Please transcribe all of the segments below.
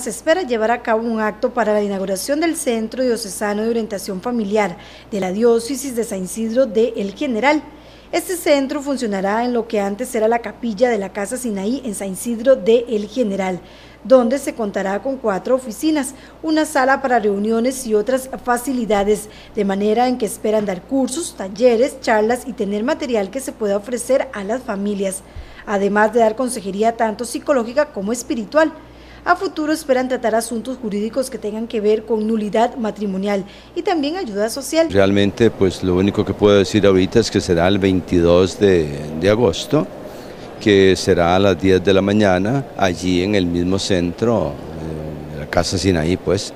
Se espera llevar a cabo un acto para la inauguración del Centro Diocesano de Orientación Familiar de la Diócesis de San Isidro de El General. Este centro funcionará en lo que antes era la capilla de la Casa Sinaí en San Isidro de El General, donde se contará con 4 oficinas, una sala para reuniones y otras facilidades, de manera en que esperan dar cursos, talleres, charlas y tener material que se pueda ofrecer a las familias, además de dar consejería tanto psicológica como espiritual. A futuro esperan tratar asuntos jurídicos que tengan que ver con nulidad matrimonial y también ayuda social. Realmente, pues lo único que puedo decir ahorita es que será el 22 de agosto, que será a las 10 de la mañana, allí en el mismo centro, la Casa Sinaí, pues.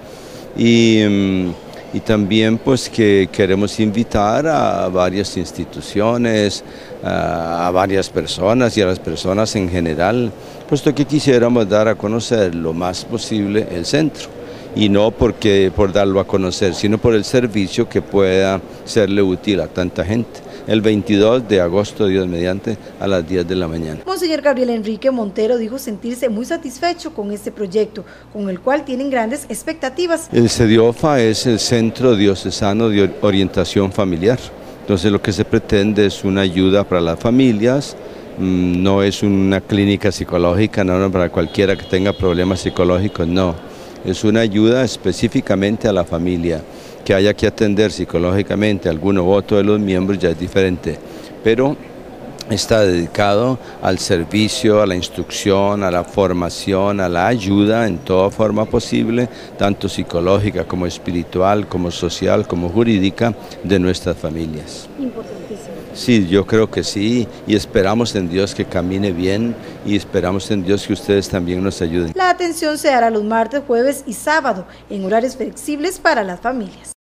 Y también pues que queremos invitar a varias instituciones, a varias personas y a las personas en general, puesto que quisiéramos dar a conocer lo más posible el centro, y no por darlo a conocer, sino por el servicio que pueda serle útil a tanta gente. El 22 de agosto, Dios mediante, a las 10 de la mañana. Monseñor Gabriel Enrique Montero dijo sentirse muy satisfecho con este proyecto, con el cual tienen grandes expectativas. El CEDIOFA es el Centro Diocesano de Orientación Familiar. Entonces lo que se pretende es una ayuda para las familias, no es una clínica psicológica, no para cualquiera que tenga problemas psicológicos, no. Es una ayuda específicamente a la familia. Que haya que atender psicológicamente a alguno u otro de los miembros ya es diferente, pero está dedicado al servicio, a la instrucción, a la formación, a la ayuda en toda forma posible, tanto psicológica como espiritual, como social, como jurídica, de nuestras familias. Importantísimo. Sí, yo creo que sí, y esperamos en Dios que camine bien, y esperamos en Dios que ustedes también nos ayuden. La atención se dará los martes, jueves y sábado, en horarios flexibles para las familias.